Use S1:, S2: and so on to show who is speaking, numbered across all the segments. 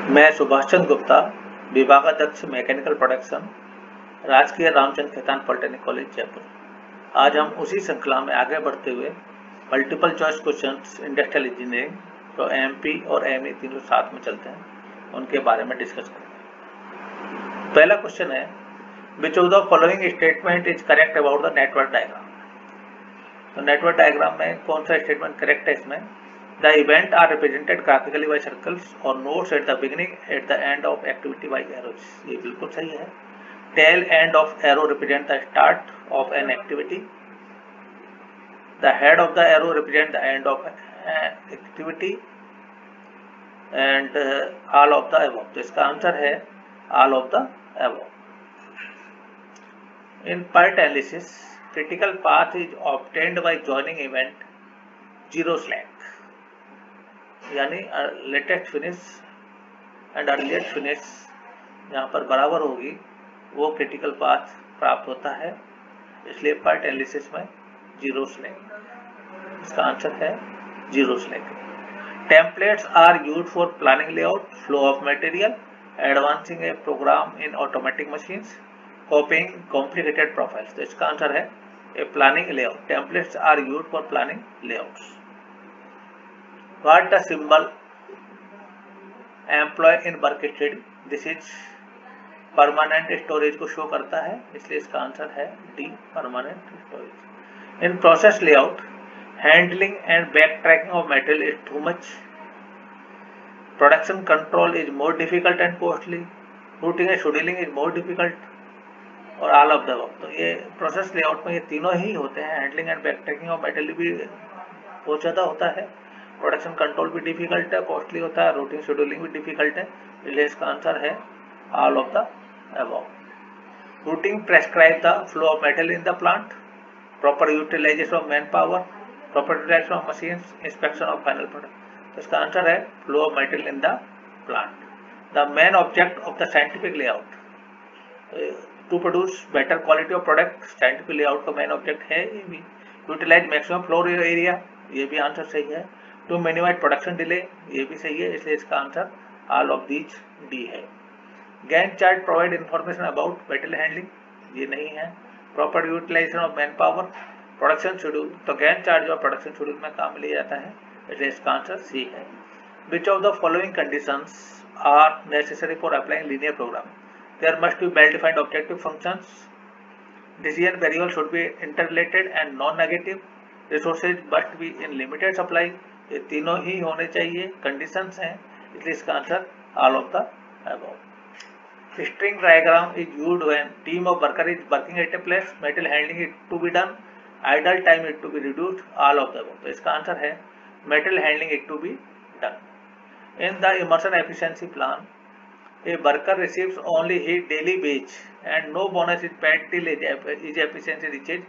S1: मैं सुभाष चंद्र गुप्ता, विभागाध्यक्ष mechanical production, राजकीय रामचंद्र खेतान पॉलिटेक्निक कॉलेज जयपुर। आज हम उसी श्रृंखला में आगे बढ़ते हुए multiple choice questions industrial engineering जो एमपी और एमई तीनों साथ में चलते हैं उनके बारे में डिस्कस करेंगे। पहला क्वेश्चन है, which of the following statement is correct about the network diagram. तो नेटवर्क डायग्राम में कौन सा स्टेटमेंट करेक्ट है? इसमें The event are represented graphically by circles or nodes at the beginning, at the end of activity by arrows. ये बिल्कुल सही है। Tail end of arrow represent the start of an activity. The head of the arrow represent the end of activity and all of the above. तो इसका answer है all of the above. In PERT analysis, critical path is obtained by joining event zero slack. यानी latest finish and earliest finish जहाँ पर बराबर होगी वो critical path प्राप्त होता है, इसलिए पार्ट एनालिसिस में जीरो स्लैक। इसका आंसर है zero slack. Templates are used for planning layout, flow of material, advancing a program in automatic machines, copying complicated profiles. तो इसका आंसर है a planning layout. Templates are used for planning layouts. What the symbol employ in work study? This is permanent storage को show करता है, इसलिए इसका answer है D, permanent storage. In process layout, handling and back tracking of material is too much, production control is more difficult and costly, routing and scheduling is more difficult और all of the above. तो ये process layout में ये तीनों ही होते हैं। Handling and back tracking of material भी बहुत ज़्यादा होता है, प्रोडक्शन कंट्रोल भी डिफिकल्ट है, कॉस्टली होता है, रूटिंग शेड्यूलिंग भी डिफिकल्ट है, इसलिए इसका आंसर है all of the above. Routing prescribe the flow of material in the plant, proper utilization of man power, proper utilization of machines, inspection of final product. तो इसका answer है flow of material in the plant. The main object of the scientific layout, to produce better quality of product. Scientific layout का main object है ये भी। Utilise maximum floor area, ये भी answer सही है। टू मिनिमाइज प्रोडक्शन डिले, ये भी सही है, इसलिए इसका answer all of these D है। Gantt chart provide information about material handling, ये नहीं है। Proper utilization of man power, production schedule, तो गैंट चार्ट जो प्रोडक्शन शेड्यूल में काम लिया जाता है, इसलिए इसका आंसर सी है। Which of the following conditions are necessary for applying linear program? There must be well defined objective functions, decision variable should be interrelated and non negative, resources must be in limited supply. ये तीनों ही होने चाहिए, conditions हैं, इसलिए इसका answer all of the above. String diagram is used when team of worker is working at a place, material handling is to be done, idle time is to be reduced, all of the above. तो इसका answer है material handling is to be done. In the Emerson efficiency plan, a worker receives only his daily wage and no bonus is paid till is efficiency reaches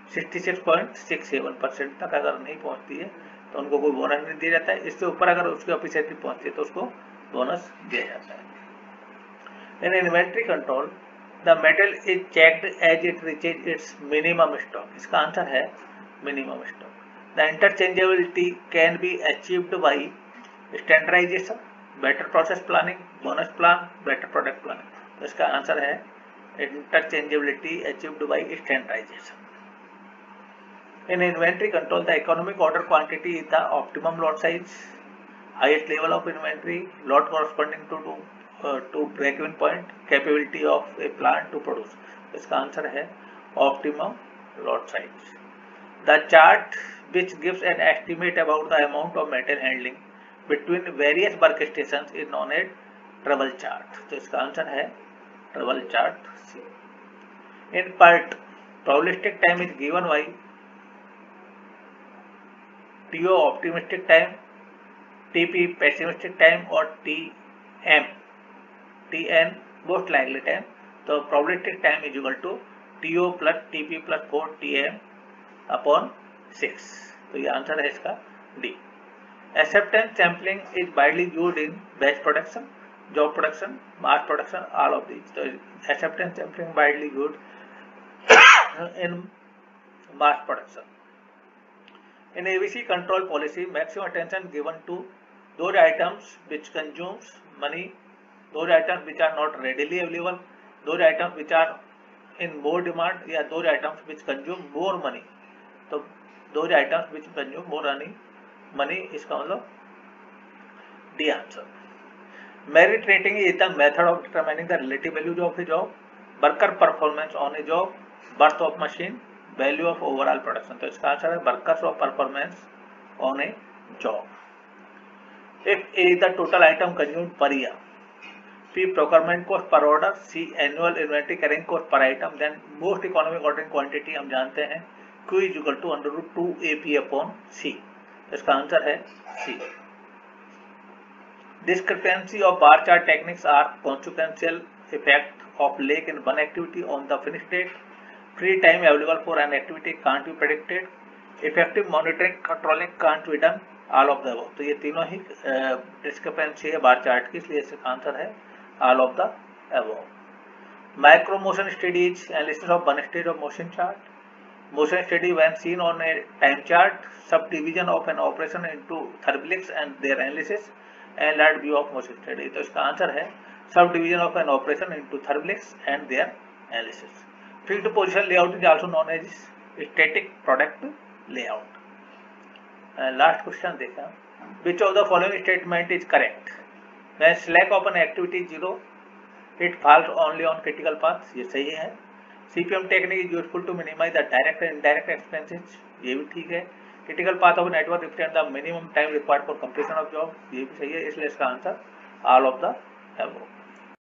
S1: 66.67% तक अगर नहीं पहुंचती है तो उनको कोई बोनस नहीं दिया जाता है। इससे ऊपर अगर उसकी एफिशिएंसी पहुंचती है तो उसको बोनस दिया जाता है। In inventory control, the material is checked as it reaches its minimum stock. इसका आंसर है minimum stock. The interchangeability can be achieved by standardization, better process planning, bonus plan, better product planning. तो इसका answer है interchangeability achieved by standardization. In inventory control, the economic order quantity is the optimum lot size, highest level of inventory, lot corresponding to break-even point, capability of a plant to produce. इसका answer है optimum lot size. The chart which gives an estimate about the amount of material handling between various workstations is known as trouble chart. तो इसका answer है trouble chart C. In PERT, probabilistic time is given by TO optimistic time, TP pessimistic time और TN most likely time। तो probabilistic time is equal to TO plus TP plus 4 TM upon 6। तो ये answer है इसका D। Acceptance sampling is widely used in batch production, job production, mass production, all of these। तो acceptance sampling widely used in mass production। In ABC control policy, maximum attention given to those items which consumes money those items which are not readily available, those items which are in more demand, या those items which consume more money. तो those items which consume more money इसका मतलब D answer. Merit rating is the method of determining the relative values of a job, worker performance on a job, worth of machine, value of overall production. तो इसका answer है workers of performance on a job. If A is the total item consumed per year, P procurement cost per order, C annual inventory carrying cost per item, then most economic ordering quantity हम जानते हैं Q is equal to under root 2 AP upon C. इसका answer है C. Discrepancy of bar chart techniques are consequential effect of lag in one activity on the finished date. Free time available for an activity can't be predicted. Effective monitoring controlling can't be done. All of the above. तो ये तीनों ही discrepancy है bar chart की, इसलिए इसका answer है all of the above. Micro motion study is analysis of one stage of motion chart. Motion study when seen on a time chart, subdivision of an operation into thermalics and their analysis. And large view of motion study. तो इसका answer है subdivision of an operation into thermalics and their analysis. Fixed position layout is also known as static product layout. Last question देखा. Which of the following statement is correct? When slack of an activity is 0, it falls only on critical path. ये सही है. CPM technique is useful to minimize the direct and indirect expenses. ये भी ठीक है. Critical path of network represent the minimum time required for completion of job, ये भी सही है, इसलिए इसका answer all of the above.